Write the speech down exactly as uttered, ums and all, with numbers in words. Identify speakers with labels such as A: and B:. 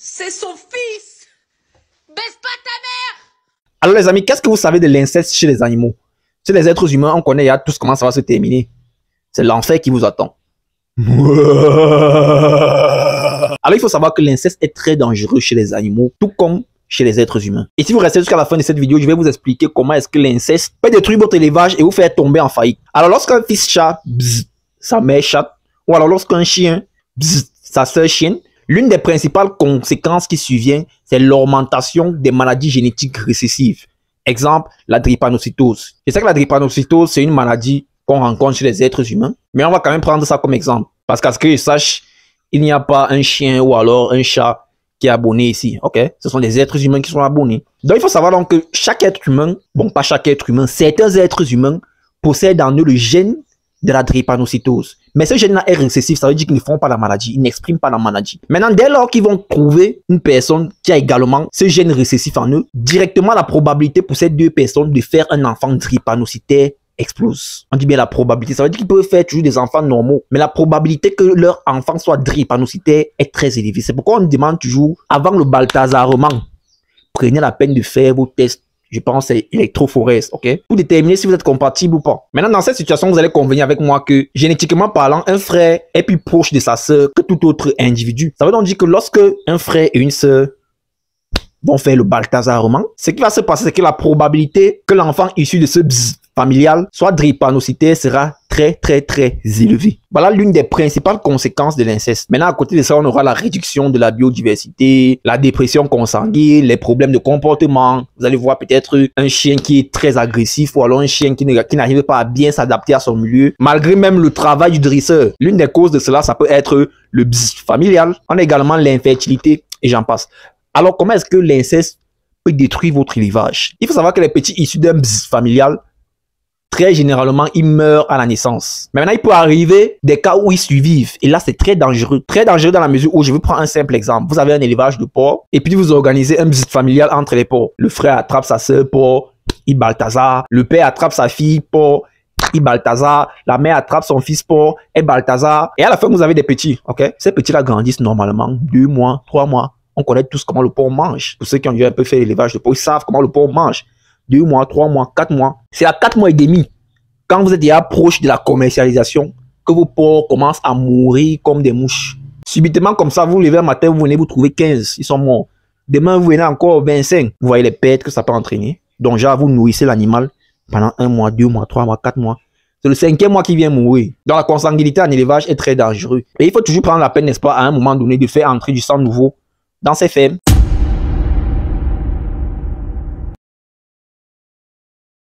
A: C'est son fils. Baisse pas ta mère.
B: Alors les amis, qu'est-ce que vous savez de l'inceste chez les animaux? Chez les êtres humains, on connaît ya tous comment ça va se terminer. C'est l'enfer qui vous attend. Alors il faut savoir que l'inceste est très dangereux chez les animaux, tout comme chez les êtres humains. Et si vous restez jusqu'à la fin de cette vidéo, je vais vous expliquer comment est-ce que l'inceste peut détruire votre élevage et vous faire tomber en faillite. Alors lorsqu'un fils chat, bzz, sa mère chatte, ou alors lorsqu'un chien, bzz, sa sœur chienne, l'une des principales conséquences qui survient, c'est l'augmentation des maladies génétiques récessives. Exemple, la drépanocytose. Je sais que la drépanocytose, c'est une maladie qu'on rencontre chez les êtres humains, mais on va quand même prendre ça comme exemple. Parce qu'à ce que je sache, il n'y a pas un chien ou alors un chat qui est abonné ici, ok? Ce sont des êtres humains qui sont abonnés. Donc il faut savoir donc que chaque être humain, bon pas chaque être humain, certains êtres humains possèdent en eux le gène de la drépanocytose. Mais ce gène-là est récessif, ça veut dire qu'ils ne font pas la maladie, ils n'expriment pas la maladie. Maintenant, dès lors qu'ils vont trouver une personne qui a également ce gène récessif en eux, directement la probabilité pour ces deux personnes de faire un enfant drépanocytaire explose. On dit bien la probabilité, ça veut dire qu'ils peuvent faire toujours des enfants normaux, mais la probabilité que leur enfant soit drépanocytaire est très élevée. C'est pourquoi on demande toujours, avant le balthazarement, prenez la peine de faire vos tests. Je pense que c'est électrophorèse, ok? Pour déterminer si vous êtes compatible ou pas. Maintenant, dans cette situation, vous allez convenir avec moi que, génétiquement parlant, un frère est plus proche de sa sœur que tout autre individu. Ça veut donc dire que lorsque un frère et une sœur vont faire le balthazarement, ce qui va se passer, c'est que la probabilité que l'enfant issu de ce bzz familial soit drépanocytaire sera très très très élevée. Voilà l'une des principales conséquences de l'inceste. Maintenant, à côté de ça, on aura la réduction de la biodiversité, la dépression consanguine, les problèmes de comportement. Vous allez voir peut-être un chien qui est très agressif ou alors un chien qui n'arrive pas à bien s'adapter à son milieu, malgré même le travail du dresseur. L'une des causes de cela, ça peut être le bzz familial. On a également l'infertilité et j'en passe. Alors, comment est-ce que l'inceste peut détruire votre élevage? Il faut savoir que les petits issus d'un bzz familial, très généralement, ils meurent à la naissance. Mais maintenant, il peut arriver des cas où ils survivent. Et là, c'est très dangereux. Très dangereux dans la mesure où, je vais prendre un simple exemple. Vous avez un élevage de porcs et puis vous organisez un bzz familial entre les porcs. Le frère attrape sa sœur porc, il balthazar. Le père attrape sa fille porc, il balthazar. La mère attrape son fils porc, et balthazar. Et à la fin, vous avez des petits, ok? Ces petits-là grandissent normalement deux mois, trois mois. On connaît tous comment le porc mange. Pour ceux qui ont déjà un peu fait l'élevage de porc, ils savent comment le porc mange. Deux mois, trois mois, quatre mois. C'est à quatre mois et demi, quand vous êtes déjà proche de la commercialisation, que vos porcs commencent à mourir comme des mouches. Subitement, comme ça, vous vous levez un matin, vous venez vous trouver quinze, ils sont morts. Demain, vous venez encore vingt-cinq. Vous voyez les pertes que ça peut entraîner. Donc, genre, vous nourrissez l'animal pendant un mois, deux mois, trois mois, quatre mois. C'est le cinquième mois qui vient mourir. Donc, la consanguinité en élevage est très dangereuse. Et il faut toujours prendre la peine, n'est-ce pas, à un moment donné, de faire entrer du sang nouveau dans ces fermes.